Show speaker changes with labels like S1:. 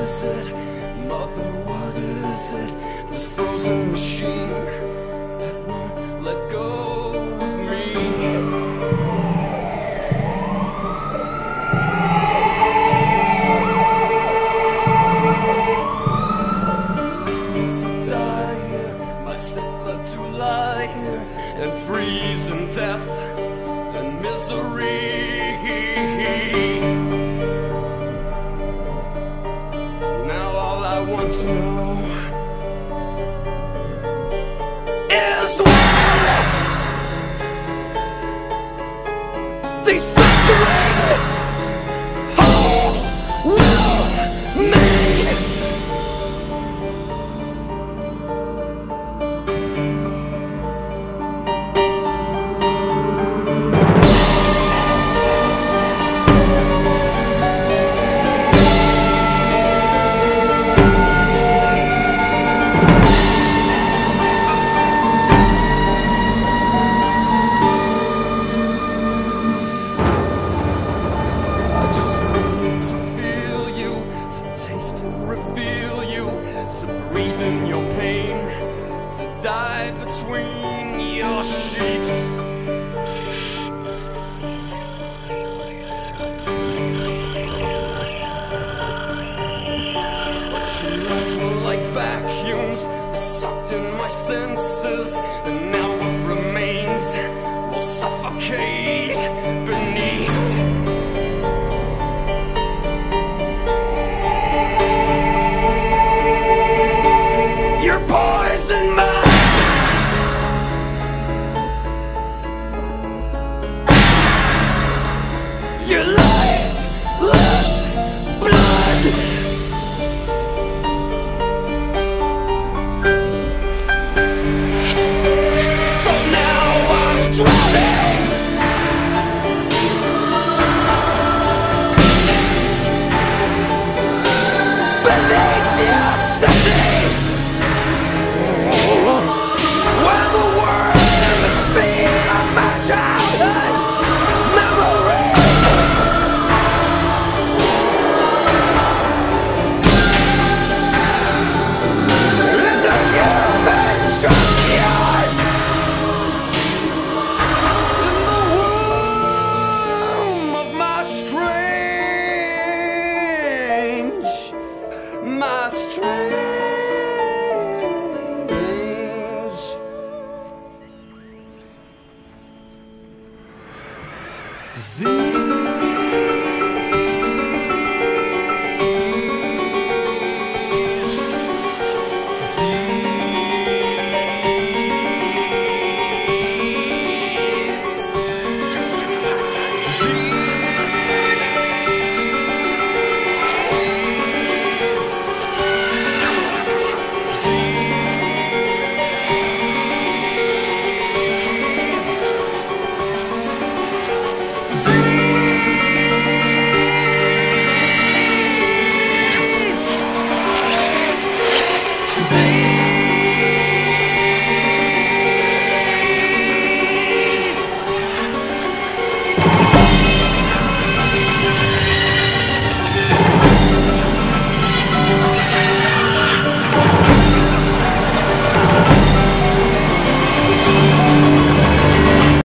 S1: is it? Mother, what is it? This frozen machine that won't let go of me. To die here, my stepblood to lie here and freeze in death and misery. Now all I want to know is why these festering holes will meet. To breathe in your pain, to die between your sheets. But your eyes were like vacuums, sucked in my senses, and now what remains will suffocate beneath. Your poison mind, your lifeless blood. So now I'm drowning beneath your city. My strange disease. See